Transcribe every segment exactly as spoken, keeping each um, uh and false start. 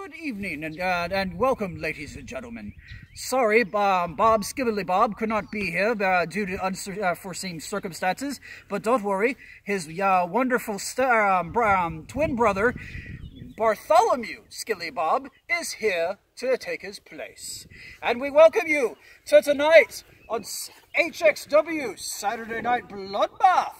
good evening and uh, and welcome, ladies and gentlemen. Sorry, um, Bob Skibbly Bob could not be here uh, due to unforeseen circumstances, but don't worry, his uh, wonderful um, um, twin brother, Bartholomew Skilly Bob, is here to take his place. And we welcome you to tonight on H X W Saturday Night Bloodbath.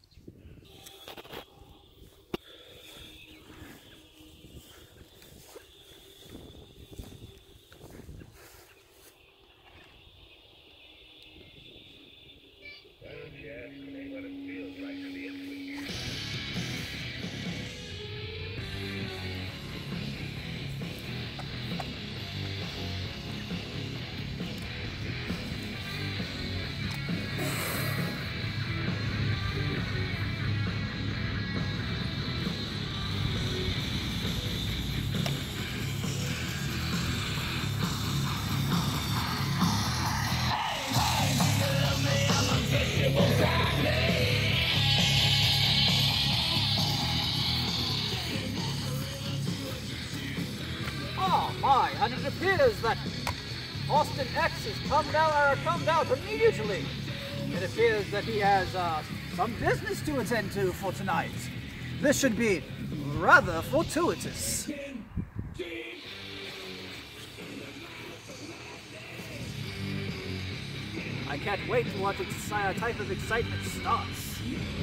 Oh my, and it appears that Austin X has come down, or come down immediately. It appears that he has uh, some business to attend to for tonight. This should be rather fortuitous. I can't wait to watch what type of excitement starts.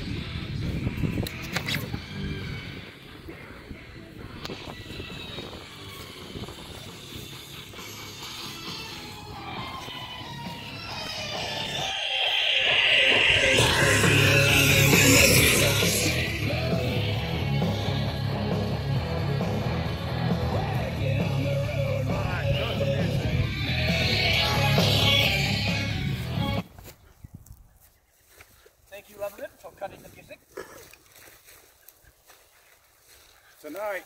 Thank you, Evelyn, for cutting the music. Tonight,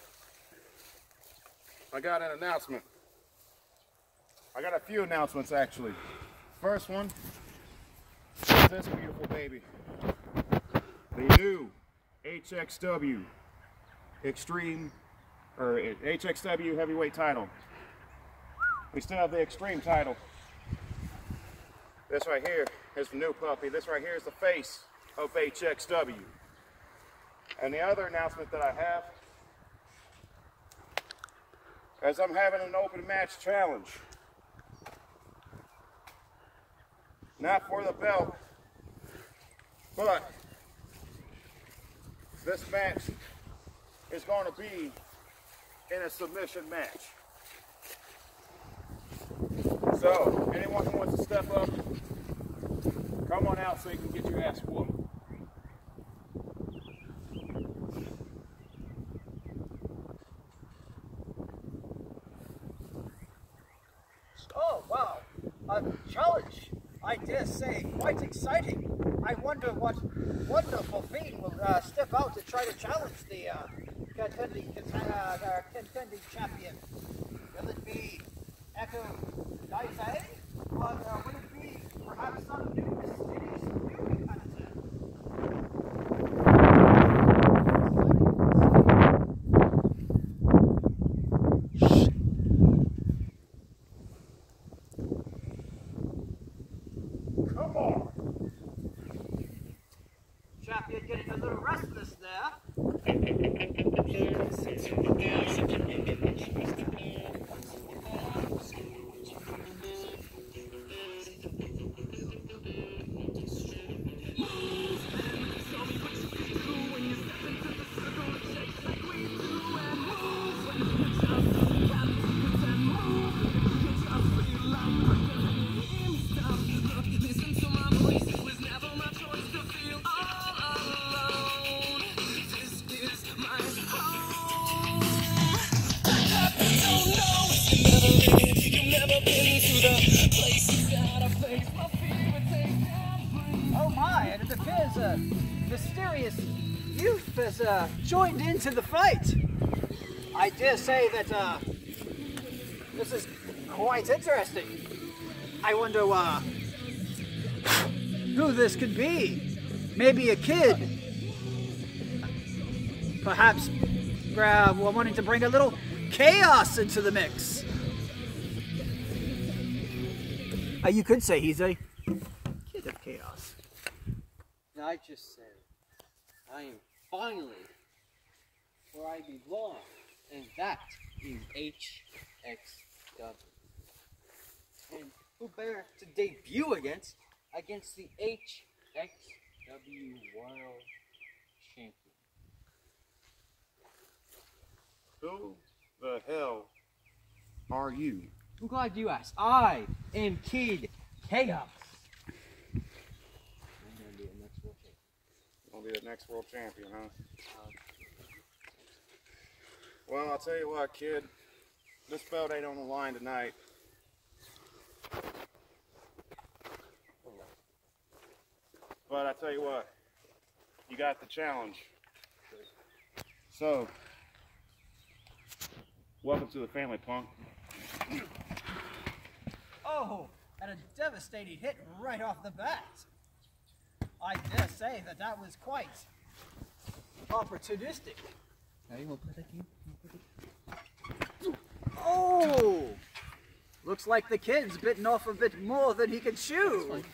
I got an announcement. I got a few announcements, actually. First one is this beautiful baby. The new H X W Extreme, or H X W Heavyweight title. We still have the Extreme title. This right here is the new puppy. This right here is the face of H X W. And the other announcement that I have is I'm having an open match challenge. Not for the belt, but this match is going to be in a submission match. So, anyone who wants to step up, come on out so you can get your ass whooped. Oh, wow. A challenge, I dare say, quite exciting. I wonder what wonderful fiend will uh, step out to try to challenge the uh, contending, uh, contending champion. Will it be Echo Daisei? Or uh, will it be perhaps some new mysterious new character? Come on! Champion getting a little restless there. Oh my, and it appears a mysterious youth has uh, joined into the fight. I dare say that uh, this is quite interesting. I wonder uh, who this could be. Maybe a kid. Perhaps uh, wanting to bring a little chaos into the mix. Uh, you could say he's a kid of chaos. I just said, I am finally where I belong, and that is H X W. And who better to debut against, against the H X W World Champion. Who the hell are you? I'm glad you asked. I am Kid Chaos. I'm gonna be the next world champion. Gonna be the next world champion, huh? Well, I'll tell you what, kid. This belt ain't on the line tonight. But I tell you what, you got the challenge. So, welcome to the family, punk. Oh, and a devastating hit right off the bat. I dare say that that was quite opportunistic. Now you want to play that game? Oh! Looks like the kid's bitten off a bit more than he can chew.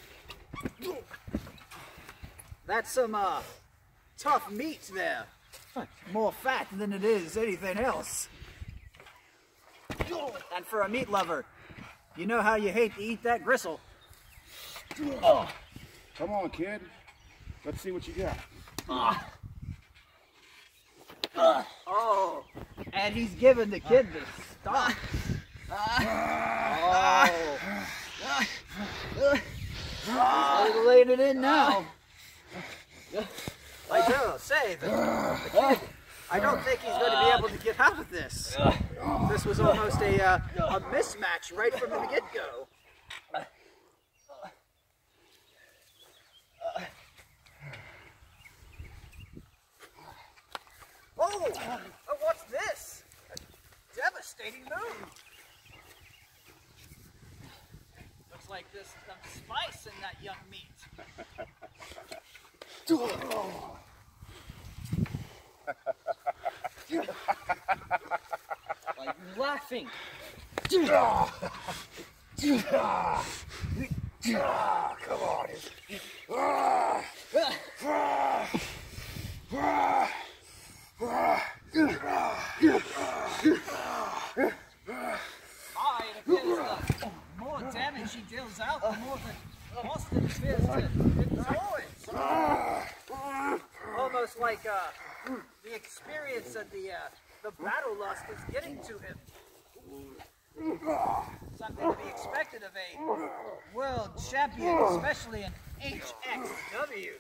That's some uh, tough meat there. More fat than it is anything else. And for a meat lover, you know how you hate to eat that gristle. Oh. Come on, kid. Let's see what you got. Uh. Uh. Oh, and he's giving the kid the stop. Oh. He's laying it in now. I do say that the kid, I don't think he's going to be able to get out of this. This was almost a, uh, a mismatch right from the get-go. Oh, oh, what's this? A devastating move. Looks like there's some spice in that young meat. Like laughing. Come on. Ah, it appears the more damage he deals out, the more the Boston appears to enjoy it. Almost like uh, the experience and the, uh, the battle lust is getting to him. Something to be expected of a world champion, especially an H X W.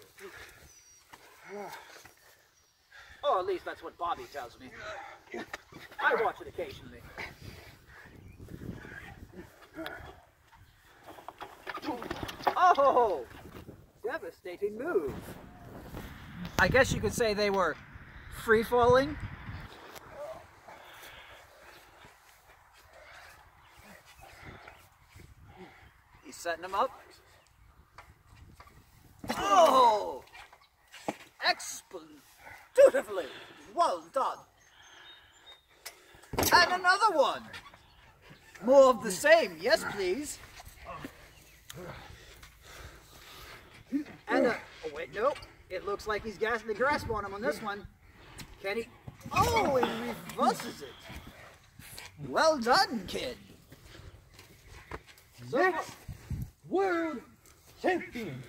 Oh, at least that's what Bobby tells me. I watch it occasionally. Oh, devastating move. I guess you could say they were free-falling. He's setting them up. Oh! Excellently well done. And another one. More of the same, yes please. And uh, oh wait, no. It looks like he's gassing the grasp on him on this one. Can he? Oh, he reverses it. Well done, kid. So, Next world champion.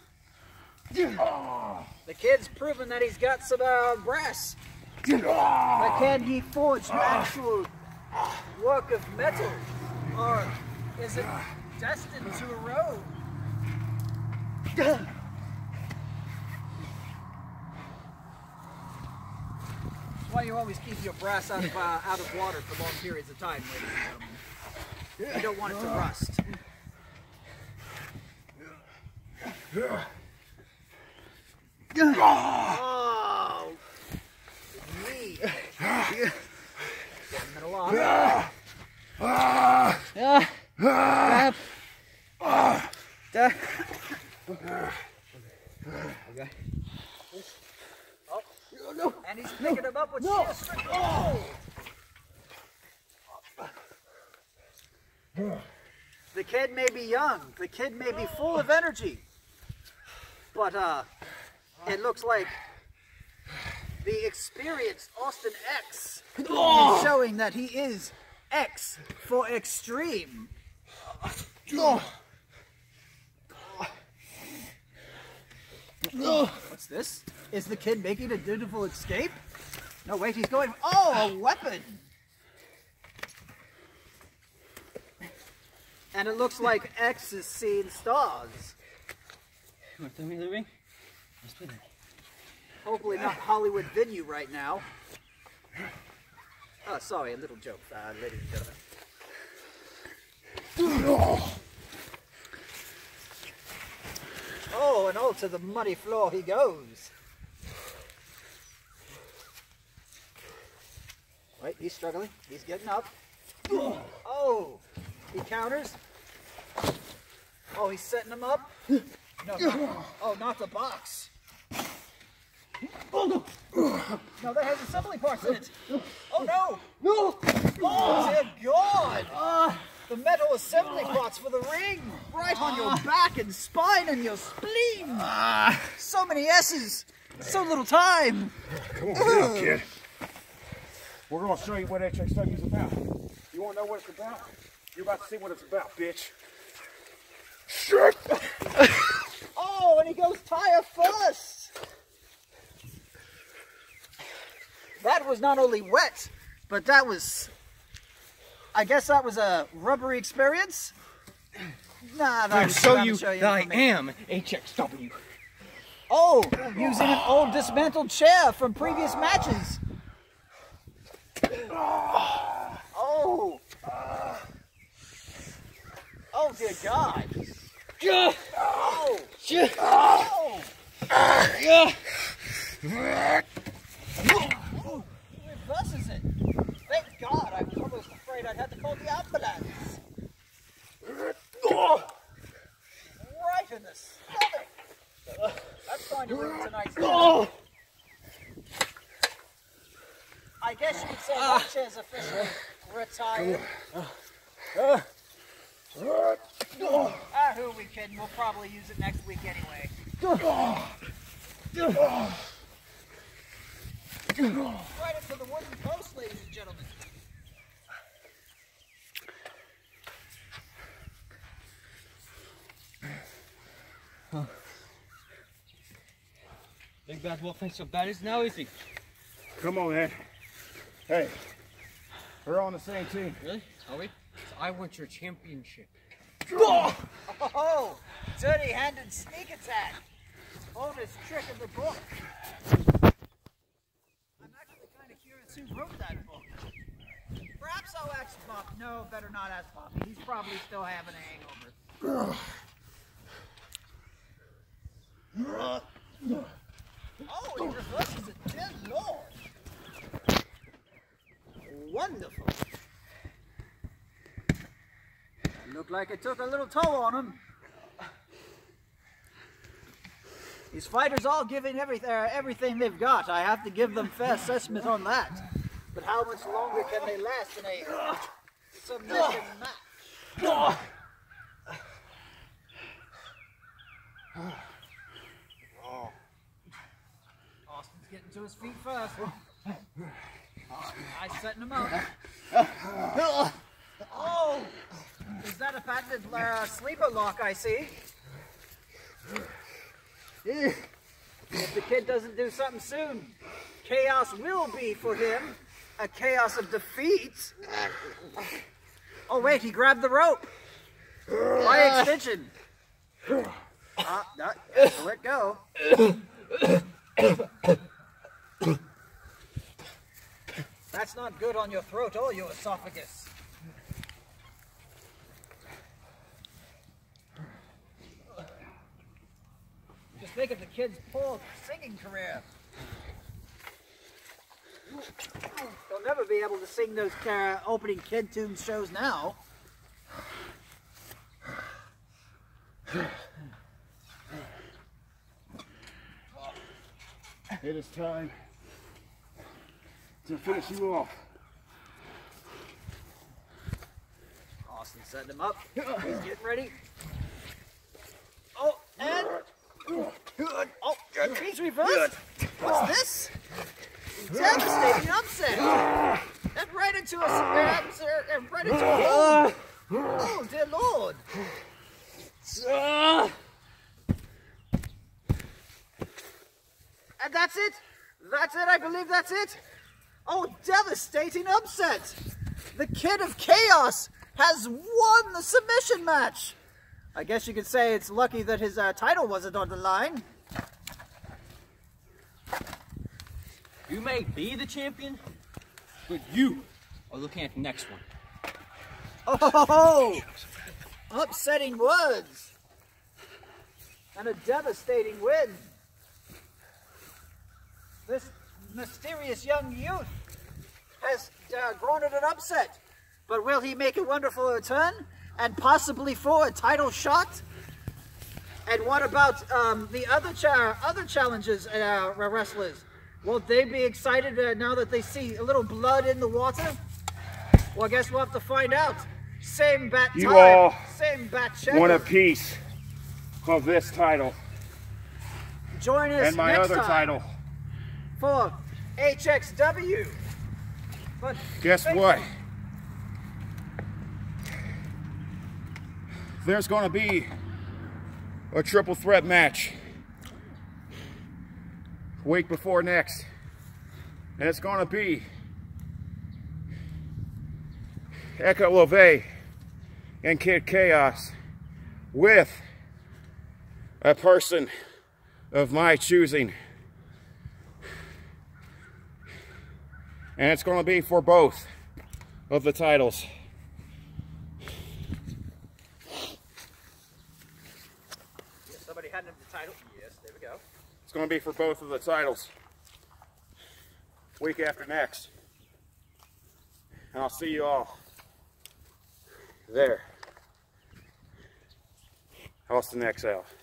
the kid's proven that he's got some uh, brass. But can he forge an actual work of metal? Or is it destined to erode? That's why you always keep your brass out of, uh, out of water for long periods of time, ladies and gentlemen. You don't want it to rust. Oh, me. Getting it along. Yeah. Grab. Okay. Oh, and he's picking him up with sheer strength. Oh. The kid may be young, the kid may be full of energy, but uh, it looks like the experienced Austin X is showing that he is X for extreme. What's this? Is the kid making a dutiful escape? No, wait, he's going. Oh, a weapon! And it looks like X is seeing stars. You want to throw me the ring? Let's do that. Hopefully not Hollywood venue right now. Oh, sorry, a little joke, uh, ladies and gentlemen. Oh, and all to the muddy floor he goes. Wait, he's struggling. He's getting up. Oh, he counters. Oh, he's setting him up. No, not, oh, not the box. Oh, no. No, that has assembly parts in it. Oh, no. No. Oh, dear God. Uh, the metal assembly parts for the ring. Right on your back and spine and your spleen. Uh, so many S's. So little time. Come on, get up, kid. We're going to show you what H X W is about. You want to know what it's about? You're about to see what it's about, bitch. Shit. Oh, and he goes tire first. That was not only wet, but that was, I guess that was a rubbery experience. Nah, that I'll was show trying you to show you that I information. am H X W. Oh, using an old dismantled chair from previous matches. Oh. Oh, dear God. Oh. Oh. Oh. He reverses it. Thank God, I was almost afraid I'd have to call the ambulance. Right in the stomach. That's going to ruin tonight's game. I guess you could say that chair's officially retired. Ah, who are we kidding? We'll probably use it next week anyway. Right into the wooden post, ladies and gentlemen. Huh. Big Bad Wolf ain't so bad as now, is he? Come on, man. Hey, we're on the same team. Really? Are we? So I want your championship. Oh, oh, dirty-handed sneak attack. Oldest trick in the book. I'm actually kind of curious who wrote that book. Perhaps I'll ask Bob. No, better not ask Bobby. He's probably still having a hangover. Oh, he reverses it. Dear Lord. Wonderful. Looked like it took a little toll on him. These fighters all giving everything, uh, everything they've got. I have to give them fair assessment on that. But how much longer can they last in a submission match? Austin's getting to his feet first. I setting him up. Oh! Is that a patented uh, sleeper lock I see? If the kid doesn't do something soon, chaos will be for him a chaos of defeat. Oh wait, he grabbed the rope. By extension. Ah, uh, let go. That's not good on your throat or your esophagus. Just think of the kid's poor singing career. They'll never be able to sing those uh, opening kid tune shows now. It is time to finish you off. Austin Set him up. He's getting ready. Oh, and... Oh, he's reversed. What's this? Devastating upset. And right into a... Uh, and right into a... Oh, dear Lord. And that's it. That's it. I believe that's it. Oh, devastating upset. The Kid of Chaos has won the submission match. I guess you could say it's lucky that his uh, title wasn't on the line. You may be the champion, but you are looking at the next one. Oh, upsetting words. And a devastating win. This mysterious young youth has uh, grown at an upset. But will he make a wonderful return? And possibly for a title shot? And what about um, the other cha other challenges, uh, wrestlers? Will they be excited uh, now that they see a little blood in the water? Well, I guess we'll have to find out. Same bat time, You all same bat channel. want a piece of this title Join us and my next other time title. for H X W. But Guess what? There's going to be a triple threat match week before next, and it's going to be Echo Leve and Kid Chaos with a person of my choosing, and it's going to be for both of the titles. Somebody handed him the title. Yes, there we go. It's going to be for both of the titles week after next. And I'll see you all there. Austin X L.